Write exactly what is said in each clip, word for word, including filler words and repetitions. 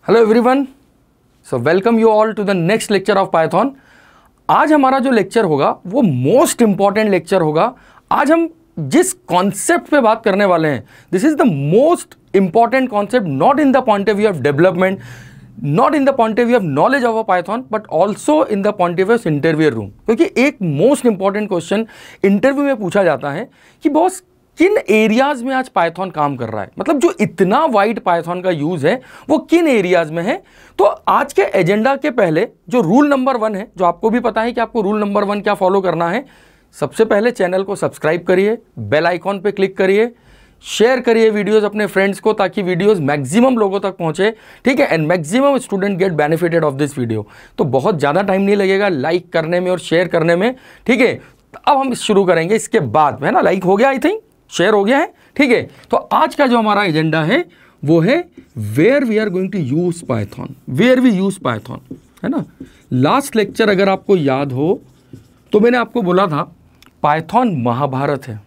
Hello everyone, so welcome you all to the next lecture of Python. आज हमारा जो lecture होगा वो मोस्ट इंपॉर्टेंट लेक्चर होगा। आज हम जिस कॉन्सेप्ट पे बात करने वाले हैं, this is the most important concept, not in the point of view of development, not in the point of view of knowledge of a Python, but also in the point of view of interview room. क्योंकि एक most important question interview में पूछा जाता है कि boss किन areas में आज पाइथन काम कर रहा है, मतलब जो इतना वाइड पाइथन का यूज है वो किन एरियाज में है। तो आज के एजेंडा के पहले जो रूल नंबर वन है, जो आपको भी पता है कि आपको रूल नंबर वन क्या फॉलो करना है, सबसे पहले चैनल को सब्सक्राइब करिए, बेल आइकॉन पे क्लिक करिए, शेयर करिए वीडियोस अपने फ्रेंड्स को ताकि वीडियोस मैक्सिमम लोगों तक पहुंचे, ठीक है, and maximum student get benefited of this video. तो बहुत ज़्यादा टाइम नहीं लगेगा लाइक करने में और शेयर करने में, ठीक है। अब हम शुरू करेंगे इसके बाद, है ना। लाइक हो गया, आई थिंक शेयर हो गया है, ठीक है। तो आज का जो हमारा एजेंडा है वो है where we are going to use Python, where we use Python, है ना। लास्ट लेक्चर अगर आपको याद हो तो मैंने आपको बोला था पाइथन महाभारत है,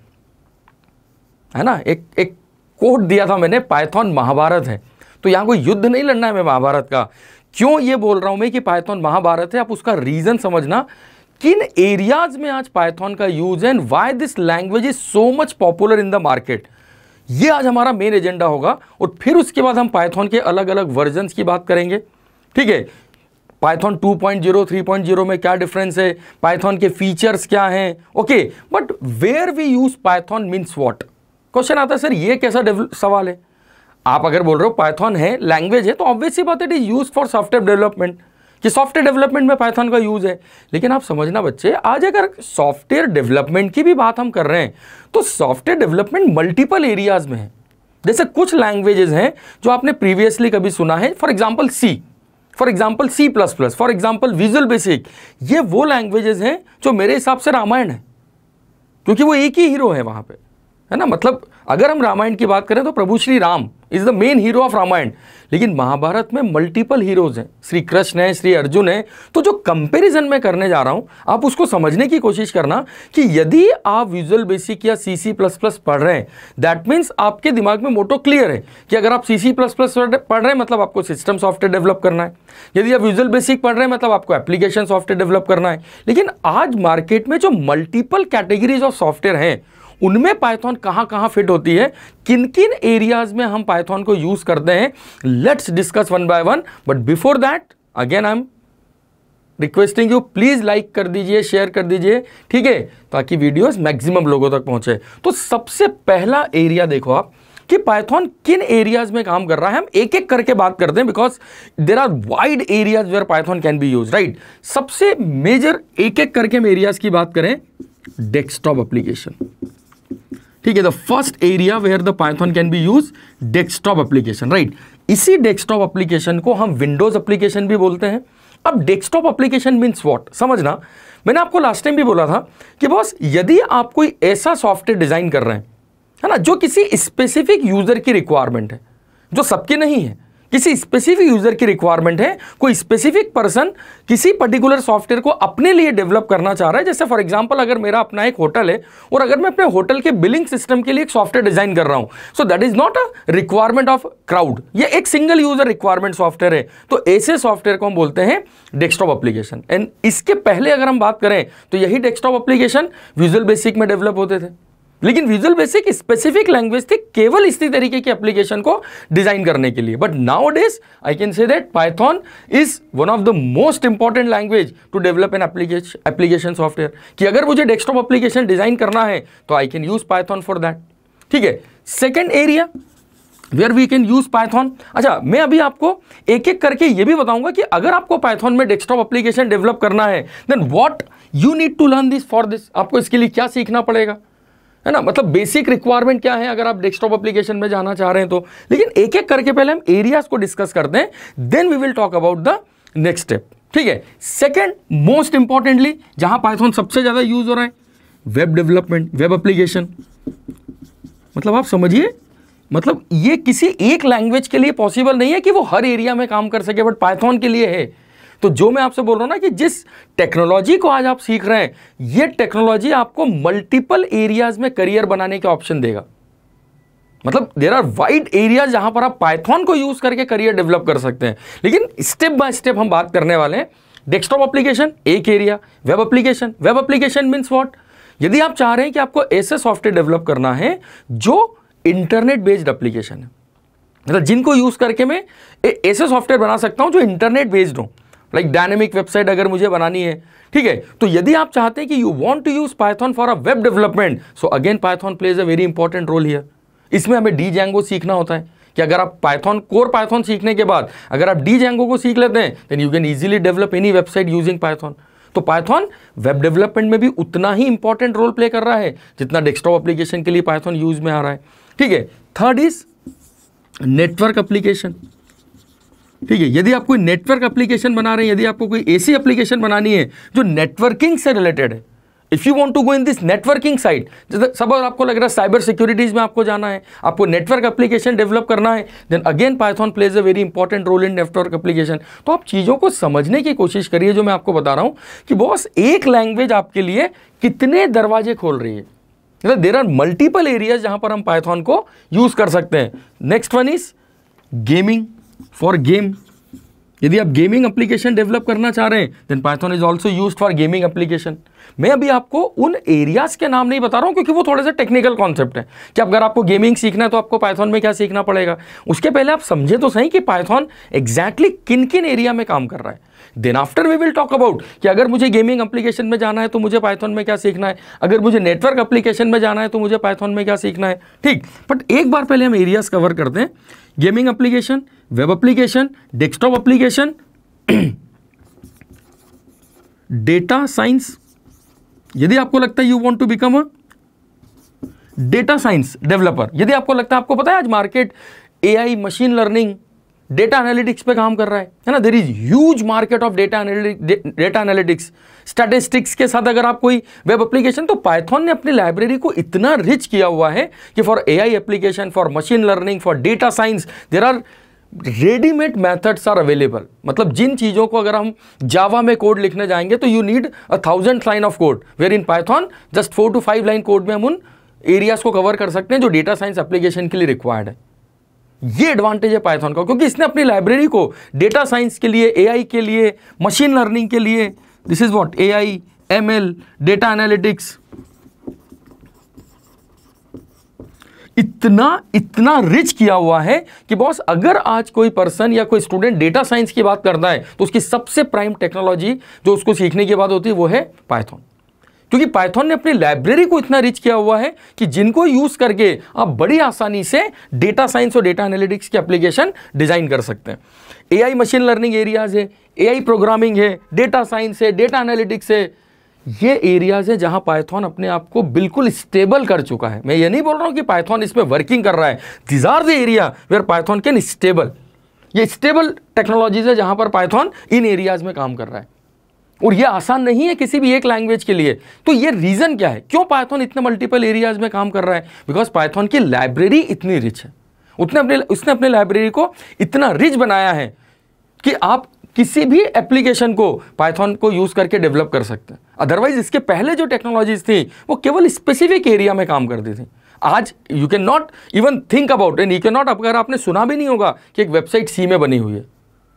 है ना। एक एक कोट दिया था मैंने, पाइथन महाभारत है। तो यहाँ कोई युद्ध नहीं लड़ना है मैं महाभारत का। क्यों ये बोल रहा हूं मैं कि पाइथन महाभारत है, आप उसका रीजन समझना, किन एरियाज में आज पाइथन का यूज है, and why this language is so much popular in the market. ये आज हमारा मेन एजेंडा होगा। और फिर उसके बाद हम पाइथन के अलग अलग वर्जन्स की बात करेंगे, ठीक है। Python two point zero, three point zero में क्या डिफरेंस है, पाइथन के फीचर्स क्या हैं, okay. But where we use Python means what. Question आता है सर ये कैसा सवाल है। आप अगर बोल रहे हो पाइथन है, लैंग्वेज है, तो ऑब्वियसली बात है it is use for software development, कि सॉफ्टवेयर डेवलपमेंट में पाइथन का यूज है। लेकिन आप समझना बच्चे, आज अगर सॉफ्टवेयर डेवलपमेंट की भी बात हम कर रहे हैं तो सॉफ्टवेयर डेवलपमेंट मल्टीपल एरियाज में है। जैसे कुछ लैंग्वेजेस हैं जो आपने प्रीवियसली कभी सुना है, for example C, for example C plus plus, for example visual basic. ये वो लैंग्वेजेस हैं जो मेरे हिसाब से रामायण है, क्योंकि वो एक ही हीरो है वहां पे, है ना। मतलब अगर हम रामायण की बात करें तो प्रभु Shri Ram is the main hero of Ramayana, लेकिन महाभारत में मल्टीपल हीरोज हैं, श्री कृष्ण है, श्री अर्जुन है। तो जो कंपैरिजन मैं करने जा रहा हूं, आप उसको समझने की कोशिश करना कि यदि आप विजुअल बेसिक या सी सी प्लस प्लस पढ़ रहे हैं, दैट मीन्स आपके दिमाग में मोटो क्लियर है कि अगर आप सी सी प्लस प्लस पढ़ रहे हैं मतलब आपको सिस्टम सॉफ्टवेयर डेवलप करना है, यदि आप विजुअल बेसिक पढ़ रहे हैं मतलब आपको एप्लीकेशन सॉफ्टवेयर डेवलप करना है। लेकिन आज मार्केट में जो मल्टीपल कैटेगरीज ऑफ सॉफ्टवेयर हैं उनमें पाइथन कहां कहां फिट होती है, किन किन एरियाज में हम पाइथन को यूज करते हैं, let's discuss one by one. But before that again I am requesting you, please like कर दीजिए, शेयर कर दीजिए, ठीक है, ताकि वीडियोस मैक्सिमम लोगों तक पहुंचे। तो सबसे पहला एरिया देखो आप कि पाइथन किन एरियाज में काम कर रहा है। हम एक एक करके बात करते हैं because there are wide areas where Python can be use, right. सबसे मेजर एक एक करके हम एरियाज की बात करें, डेस्कटॉप एप्लीकेशन, ठीक है। The first area where the Python can be use, desktop application, right. इसी डेस्कटॉप एप्लीकेशन को हम विंडोज एप्लीकेशन भी बोलते हैं। अब डेस्कटॉप एप्लीकेशन मीन्स व्हाट, समझना। मैंने आपको लास्ट टाइम भी बोला था कि बॉस यदि आप कोई ऐसा सॉफ्टवेयर डिजाइन कर रहे हैं, है ना, जो किसी स्पेसिफिक यूजर की रिक्वायरमेंट है, जो सबकी नहीं है, किसी स्पेसिफिक यूजर की रिक्वायरमेंट है, कोई स्पेसिफिक पर्सन किसी पर्टिकुलर सॉफ्टवेयर को अपने लिए डेवलप करना चाह रहा है। जैसे फॉर एग्जांपल अगर मेरा अपना एक होटल है और अगर मैं अपने होटल के बिलिंग सिस्टम के लिए एक सॉफ्टवेयर डिजाइन कर रहा हूं, so that is not a requirement of crowd, ये एक सिंगल यूजर रिक्वायरमेंट सॉफ्टवेयर है। तो ऐसे सॉफ्टवेयर को हम बोलते हैं डेस्कटॉप एप्लीकेशन। एंड इसके पहले अगर हम बात करें तो यही डेस्कटॉप एप्लीकेशन विजुअल बेसिक में डेवलप होते थे, लेकिन विजुअल बेसिक स्पेसिफिक लैंग्वेज थी केवल इसी तरीके की एप्लीकेशन को डिजाइन करने के लिए। But nowadays I can say that Python is one of the most important language to develop an application application software, कि अगर मुझे डेस्कटॉप एप्लीकेशन डिजाइन करना है तो I can use Python for that, ठीक है। Second area where we can use Python, अच्छा मैं अभी आपको एक एक करके ये भी बताऊंगा कि अगर आपको पाइथन में डेस्कटॉप एप्लीकेशन डेवलप करना है then what you need to learn this for this, आपको इसके लिए क्या सीखना पड़ेगा, है ना। मतलब बेसिक रिक्वायरमेंट क्या है अगर आप डेस्कटॉप एप्लीकेशन में जाना चाह रहे हैं तो। लेकिन एक एक करके पहले हम एरियाज को डिस्कस करते हैं, then we will talk about the next step, ठीक है। सेकंड मोस्ट इंपॉर्टेंटली जहां पाइथन सबसे ज्यादा यूज हो रहा है, वेब डेवलपमेंट, वेब एप्लीकेशन। मतलब आप समझिए, मतलब ये किसी एक लैंग्वेज के लिए पॉसिबल नहीं है कि वो हर एरिया में काम कर सके, बट पाइथन के लिए है। तो जो मैं आपसे बोल रहा हूं ना कि जिस टेक्नोलॉजी को आज आप सीख रहे हैं, ये टेक्नोलॉजी आपको मल्टीपल एरियाज में करियर बनाने के ऑप्शन देगा। मतलब देयर आर वाइड एरियाज जहां पर आप पाइथन को यूज करके करियर डेवलप कर सकते हैं। लेकिन स्टेप बाय स्टेप हम बात करने वाले हैं। डेस्कटॉप एप्लीकेशन एक area, web application, web application means what, यदि आप चाह रहे हैं कि आपको ऐसे सॉफ्टवेयर डेवलप करना है जो इंटरनेट बेस्ड एप्लीकेशन है, मतलब जिनको यूज करके मैं ऐसे सॉफ्टवेयर बना सकता हूं जो इंटरनेट बेस्ड हो, लाइक डायनेमिक वेबसाइट अगर मुझे बनानी है, ठीक है, तो यदि आप चाहते हैं कि you want to use Python for a web development, so again Python plays a very important role here. इसमें हमें डी जैंगो सीखना होता है कि अगर आप पाइथन कोर पाइथन सीखने के बाद अगर आप डी जैंगो को सीख लेते हैं then you can easily develop any website using Python. तो पाइथन वेब डेवलपमेंट में भी उतना ही इंपॉर्टेंट रोल प्ले कर रहा है जितना डेस्कटॉप एप्लीकेशन के लिए पाइथन यूज में आ रहा है, ठीक है। थर्ड इज नेटवर्क एप्लीकेशन, ठीक है। यदि आप कोई नेटवर्क एप्लीकेशन बना रहे हैं, यदि आपको कोई ऐसी एप्लीकेशन बनानी है जो नेटवर्किंग से रिलेटेड है, if you want to go in this networking side, जैसे सपोज आपको लग रहा है साइबर सिक्योरिटीज में आपको जाना है, आपको नेटवर्क एप्लीकेशन डेवलप करना है, then again Python plays a very important role in network application. तो आप चीज़ों को समझने की कोशिश करिए, जो मैं आपको बता रहा हूं कि बॉस एक लैंग्वेज आपके लिए कितने दरवाजे खोल रही है। मतलब देयर आर मल्टीपल एरियाज जहां पर हम पाइथन को यूज कर सकते हैं। Next one is gaming for game. यदि आप गेमिंग एप्लीकेशन डेवलप करना चाह रहे हैं then Python is also used for gaming application. मैं अभी आपको उन एरियाज के नाम नहीं बता रहा हूं क्योंकि वो थोड़े से टेक्निकल कॉन्सेप्ट है कि अगर आपको गेमिंग सीखना है तो आपको पाइथन में क्या सीखना पड़ेगा। उसके पहले आप समझे तो सही कि पाइथन एग्जैक्टली किन किन एरिया में काम कर रहा है। Then after we will talk about कि अगर मुझे गेमिंग एप्लीकेशन में जाना है तो मुझे पाइथन में क्या सीखना है, अगर मुझे नेटवर्क एप्लीकेशन में जाना है तो मुझे पाइथन में क्या सीखना है, ठीक। बट एक बार पहले हम एरियाज कवर करते हैं। Gaming application, web application, desktop application, data science. यदि आपको लगता है you want to become a data science developer, यदि आपको लगता है, आपको पता है आज market AI, machine learning, data analytics पे काम कर रहा है, है ना। There is huge market of data data analytics, statistics के साथ अगर आप कोई वेब एप्लीकेशन, तो पाइथन ने अपनी लाइब्रेरी को इतना रिच किया हुआ है कि for AI application, for machine learning, for data science there are readymade methods are available. मतलब जिन चीज़ों को अगर हम जावा में कोड लिखने जाएंगे तो you need a thousand line of code, where in Python just four two five line code में हम उन एरियाज को कवर कर सकते हैं जो डेटा साइंस एप्लीकेशन के लिए रिक्वायर्ड है। ये एडवांटेज है पाइथन का, क्योंकि इसने अपनी लाइब्रेरी को डेटा साइंस के लिए, एआई के लिए, मशीन लर्निंग के लिए, this is what AI, ML, data analytics, इतना इतना रिच किया हुआ है कि बॉस अगर आज कोई पर्सन या कोई स्टूडेंट डेटा साइंस की बात करता है तो उसकी सबसे प्राइम टेक्नोलॉजी जो उसको सीखने के बाद होती है वो है पाइथन। क्योंकि पाइथन ने अपनी लाइब्रेरी को इतना रिच किया हुआ है कि जिनको यूज करके आप बड़ी आसानी से डेटा साइंस और डेटा एनालिटिक्स की एप्लीकेशन डिजाइन कर सकते हैं। एआई, मशीन लर्निंग एरियाज है, एआई प्रोग्रामिंग है, डेटा साइंस है, डेटा एनालिटिक्स है, ये एरियाज है जहां पाइथन अपने आप को बिल्कुल स्टेबल कर चुका है। मैं ये नहीं बोल रहा हूं कि पाइथन इसमें वर्किंग कर रहा है, these are the area where Python can stable. ये स्टेबल टेक्नोलॉजीज है जहां पर पाइथन इन एरियाज में काम कर रहा है, और ये आसान नहीं है किसी भी एक लैंग्वेज के लिए। तो ये रीजन क्या है, क्यों पाइथन इतने मल्टीपल एरियाज में काम कर रहा है? बिकॉज पाइथन की लाइब्रेरी इतनी रिच है, उसने अपने उसने अपने लाइब्रेरी को इतना रिच बनाया है कि आप किसी भी एप्लीकेशन को पाइथन को यूज करके डेवलप कर सकते हैं। अदरवाइज इसके पहले जो टेक्नोलॉजीज थी वो केवल स्पेसिफिक एरिया में काम करती थी। आज you can not even think about and you can not, अगर आपने सुना भी नहीं होगा कि एक वेबसाइट सी में बनी हुई है,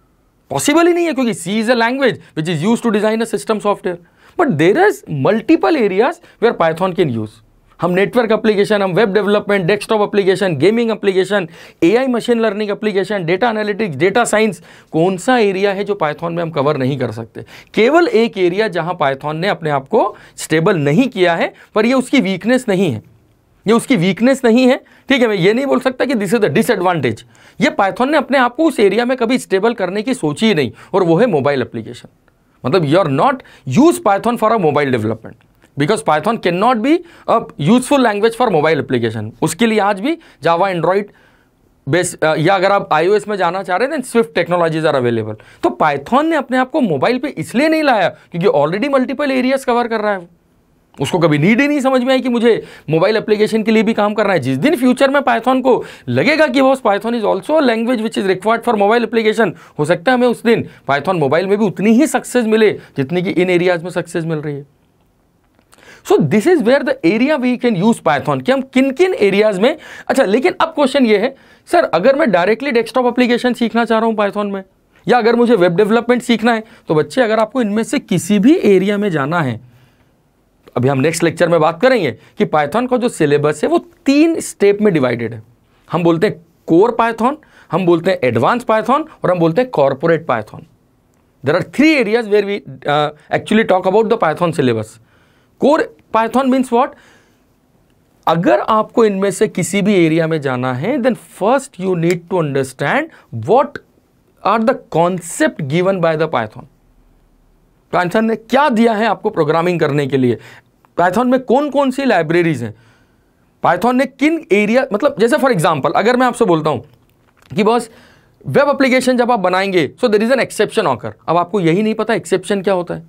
पॉसिबल ही नहीं है, क्योंकि C is a language which is use to design a system software. But there is multiple areas where Python can use. हम नेटवर्क एप्लीकेशन, हम web development, desktop application, gaming application, AI, machine learning application, data analytics, data science, कौन सा area है जो Python में हम cover नहीं कर सकते? केवल एक एरिया जहां पाइथन ने अपने आप को स्टेबल नहीं किया है, पर ये उसकी वीकनेस नहीं है, ये उसकी वीकनेस नहीं है, ठीक है। मैं ये नहीं बोल सकता कि दिस इज द डिसएडवांटेज। ये पाइथन ने अपने आप को उस एरिया में कभी स्टेबल करने की सोची ही नहीं, और वो है मोबाइल एप्लीकेशन। मतलब you are not use Python for a mobile development, because Python can not be a useful language for mobile application. उसके लिए आज भी जावा, एंड्रॉइड बेस, या अगर आप आईओएस में जाना चाह रहे हैं, स्विफ्ट टेक्नोलॉजीज आर अवेलेबल। तो पाइथन ने अपने आप को मोबाइल पे इसलिए नहीं लाया क्योंकि ऑलरेडी मल्टीपल एरियाज कवर कर रहा है। उसको कभी नीड ही नहीं समझ में आई कि मुझे मोबाइल एप्लीकेशन के लिए भी काम करना है। जिस दिन फ्यूचर में पाइथन को लगेगा कि वो Python is also a language which is required for mobile application, हो सकता है हमें उस दिन पाइथन मोबाइल में भी उतनी ही सक्सेस मिले जितनी कि इन एरियाज में सक्सेस मिल रही है। So this is where the area we can use Python, कि हम किन किन एरियाज में। अच्छा, लेकिन अब क्वेश्चन ये है सर, अगर मैं डायरेक्टली डेस्कटॉप एप्लीकेशन सीखना चाह रहा हूं पाइथन में, या अगर मुझे वेब डेवलपमेंट सीखना है, तो बच्चे अगर आपको इनमें से किसी भी एरिया में जाना है, अभी हम नेक्स्ट लेक्चर में बात करेंगे कि पाइथन का जो सिलेबस है वो तीन स्टेप में डिवाइडेड है। हम बोलते हैं कोर पाइथन, हम बोलते हैं एडवांस पाइथन, और हम बोलते हैं corporate Python. There are three areas where we actually talk about the Python syllabus. Core Python means what? अगर आपको इनमें से किसी भी एरिया में जाना है, then first you need to understand what are the concept given by the Python. Python ने क्या दिया है आपको प्रोग्रामिंग करने के लिए, पाइथन में कौन कौन सी लाइब्रेरीज हैं, पाइथन ने किन एरिया, मतलब जैसे फॉर एग्जांपल अगर मैं आपसे बोलता हूं कि बॉस वेब एप्लीकेशन जब आप बनाएंगे so there is an exception occur. अब आपको यही नहीं पता एक्सेप्शन क्या होता है,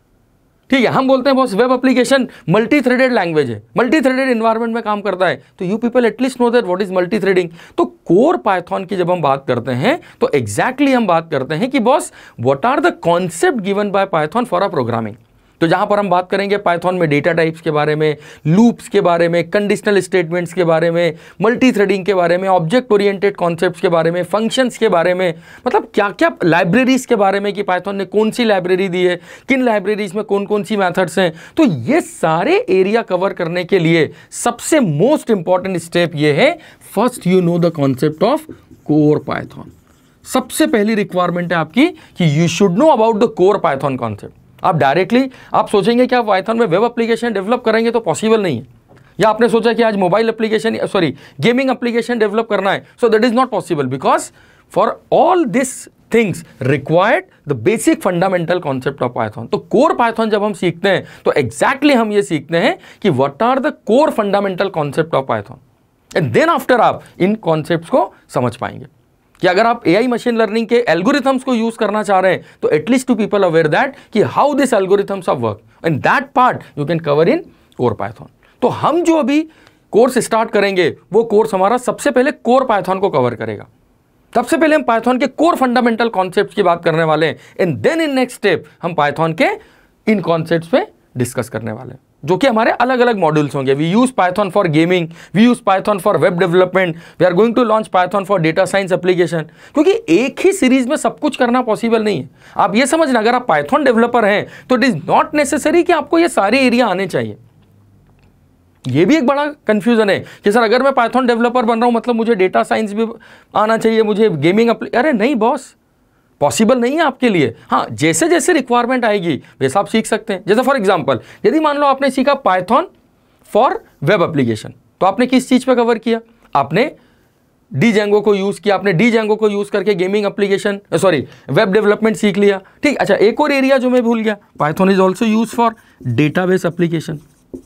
ठीक है। हम बोलते हैं boss web application multi threaded language है, मल्टी थ्रेडेड एनवायरनमेंट में काम करता है, तो you people at least know that what is multi threading. तो कोर पाइथन की जब हम बात करते हैं तो एग्जैक्टली exactly हम बात करते हैं कि boss what are the concept given by Python for a programming. तो जहां पर हम बात करेंगे पाइथन में डेटा टाइप्स के बारे में, लूप्स के बारे में, कंडीशनल स्टेटमेंट्स के बारे में, मल्टी थ्रेडिंग के बारे में, ऑब्जेक्ट ओरिएंटेड कॉन्सेप्ट्स के बारे में, फंक्शंस के बारे में, मतलब क्या क्या लाइब्रेरीज के बारे में कि पाइथन ने कौन सी लाइब्रेरी दी है, किन लाइब्रेरीज में कौन कौन सी मेथड्स हैं। तो ये सारे एरिया कवर करने के लिए सबसे मोस्ट इंपॉर्टेंट स्टेप ये है, first you know the concept of core Python. सबसे पहली रिक्वायरमेंट है आपकी कि you should know about the core Python concept. आप डायरेक्टली आप सोचेंगे कि आप पाइथन में वेब एप्लीकेशन डेवलप करेंगे तो पॉसिबल नहीं है, या आपने सोचा कि आज mobile application sorry gaming application develop करना है, so that is not possible, because for all this things required the basic fundamental concept of Python. तो कोर पाइथन जब हम सीखते हैं तो एग्जैक्टली exactly हम ये सीखते हैं कि what are the core fundamental concept of Python, and then after आप इन कॉन्सेप्ट्स को समझ पाएंगे। कि अगर आप एआई मशीन लर्निंग के एल्गोरिथम्स को यूज करना चाह रहे हैं तो at least to people aware that कि how this algorithms of work, and that part you can cover in core Python. तो हम जो अभी कोर्स स्टार्ट करेंगे वो कोर्स हमारा सबसे पहले कोर पाइथन को कवर करेगा। सबसे पहले हम पाइथन के कोर फंडामेंटल कॉन्सेप्ट्स की बात करने वाले हैं, and then in next step हम पाइथन के इन कॉन्सेप्ट्स पे डिस्कस करने वाले हैं, जो कि हमारे अलग अलग मॉड्यूल्स होंगे। We use Python for gaming, we use Python for web development, we are going to launch Python for data science application, क्योंकि एक ही सीरीज में सब कुछ करना पॉसिबल नहीं है। आप ये समझना, अगर आप पाइथन डेवलपर हैं तो इट इज नॉट नेसेसरी कि आपको ये सारे एरिया आने चाहिए। ये भी एक बड़ा कंफ्यूजन है कि सर अगर मैं पाइथन डेवलपर बन रहा हूं मतलब मुझे डेटा साइंस भी आना चाहिए, मुझे गेमिंग, अरे नहीं बॉस, पॉसिबल नहीं है आपके लिए। हाँ, जैसे जैसे रिक्वायरमेंट आएगी वैसा आप सीख सकते हैं। जैसे फॉर एग्जांपल यदि मान लो आपने सीखा पाइथन फॉर वेब एप्लीकेशन, तो आपने किस चीज पे कवर किया? आपने डी जैंगो को यूज किया, आपने डी जैंगो को यूज करके gaming application sorry web development सीख लिया, ठीक। अच्छा, एक और एरिया जो मैं भूल गया, Python is also use for database application.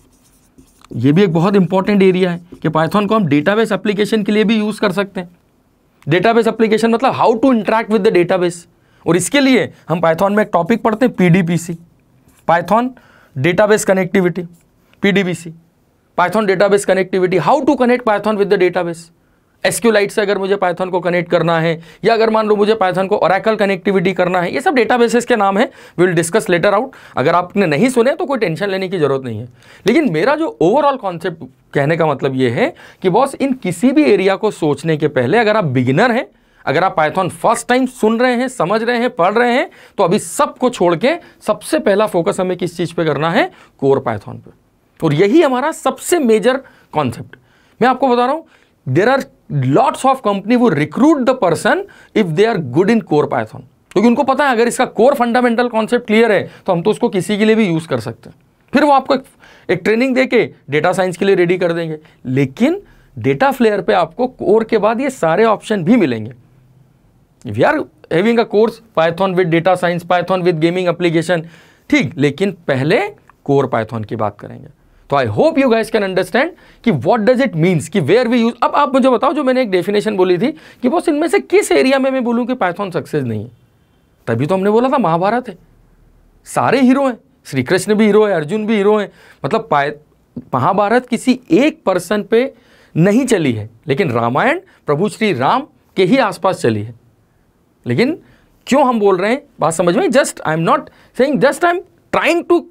ये भी एक बहुत इंपॉर्टेंट एरिया है कि पाइथन को हम डेटाबेस एप्लीकेशन के लिए भी यूज कर सकते हैं। डेटाबेस एप्लीकेशन मतलब how to interact with the database, और इसके लिए हम पाइथन में एक टॉपिक पढ़ते हैं PDBC, Python database connectivity, PDBC, Python database connectivity, how to connect Python with the database. SQLite से अगर मुझे पाइथन को कनेक्ट करना है, या अगर मान लो मुझे पाइथन को ओरेकल कनेक्टिविटी करना है, ये सब डेटाबेसेस के नाम है, we will discuss later out. अगर आपने नहीं सुने तो कोई टेंशन लेने की जरूरत नहीं है। लेकिन मेरा जो ओवरऑल कॉन्सेप्ट कहने का मतलब ये है कि बॉस इन किसी भी एरिया को सोचने के पहले, अगर आप बिगिनर हैं, अगर आप पाइथन फर्स्ट टाइम सुन रहे हैं, समझ रहे हैं, पढ़ रहे हैं, तो अभी सबको छोड़ के सबसे पहला फोकस हमें किस चीज पे करना है? कोर पाइथन पे। और यही हमारा सबसे मेजर कॉन्सेप्ट। मैं आपको बता रहा हूं, there are lots of company वो recruit the person if they are good in core Python, क्योंकि उनको पता है अगर इसका कोर फंडामेंटल कॉन्सेप्ट क्लियर है तो हम तो उसको किसी के लिए भी यूज कर सकते हैं। फिर वो आपको एक, एक ट्रेनिंग देके डेटा साइंस के लिए रेडी कर देंगे। लेकिन डेटा फ्लेयर पे आपको कोर के बाद ये सारे ऑप्शन भी मिलेंगे। If you are having a course Python with data science, Python with gaming application, ठीक, लेकिन पहले कोर पाइथन की बात करेंगे। तो I hope you guys can understand कि व्हाट डज इट मीन्स कि वेयर वी यूज। अब आप मुझे बताओ, जो मैंने एक डेफिनेशन बोली थी कि बॉस इनमें से किस एरिया में मैं बोलूं कि पाइथन सक्सेस नहीं है, तभी तो हमने बोला था महाभारत है, सारे हीरो हैं, श्री कृष्ण भी हीरो है, अर्जुन भी हीरो है। मतलब महाभारत किसी एक पर्सन पे नहीं चली है, लेकिन रामायण प्रभु श्री राम के ही आसपास चली है। लेकिन क्यों हम बोल रहे हैं, बात समझ में? Just I am not saying, just I am trying to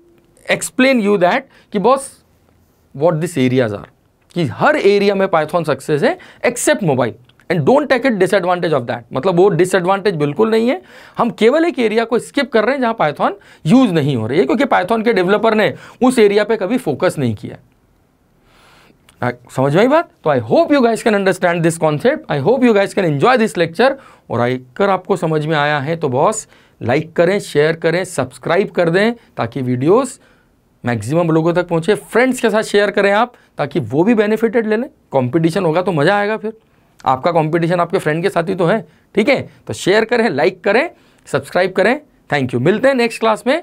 explain you that कि boss what this areas are, कि हर एरिया में पाइथन सक्सेस है except mobile, and don't take it disadvantage of that. मतलब वो डिसएडवांटेज बिल्कुल नहीं है, हम केवल एक एरिया को स्किप कर रहे हैं जहां पाइथन यूज नहीं हो रही है, क्योंकि पाइथन के डेवलपर ने उस एरिया पे कभी फोकस नहीं किया। समझ में आई बात? तो I hope you guys can understand this concept, I hope you guys can enjoy this lecture. और अगर आपको समझ में आया है तो बॉस लाइक करें, शेयर करें, सब्सक्राइब कर दें ताकि वीडियोस मैक्सिमम लोगों तक पहुंचे। फ्रेंड्स के साथ शेयर करें आप, ताकि वो भी बेनिफिटेड ले लें। कंपटीशन होगा तो मज़ा आएगा, फिर आपका कंपटीशन आपके फ्रेंड के साथ ही तो है। ठीक है, तो शेयर करें, लाइक करें, सब्सक्राइब करें। थैंक यू, मिलते हैं नेक्स्ट क्लास में।